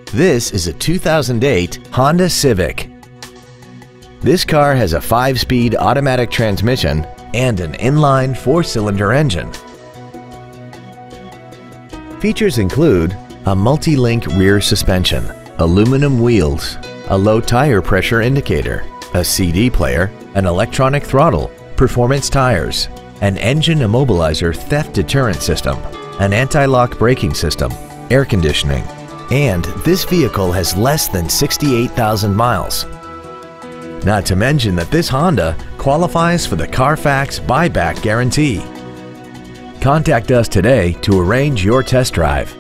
This is a 2008 Honda Civic. This car has a 5-speed automatic transmission and an inline 4-cylinder engine. Features include a multi-link rear suspension, aluminum wheels, a low tire pressure indicator, a CD player, an electronic throttle, performance tires, an engine immobilizer theft deterrent system, an anti-lock braking system, air conditioning, and this vehicle has less than 68,000 miles. Not to mention that this Honda qualifies for the Carfax buyback guarantee. Contact us today to arrange your test drive.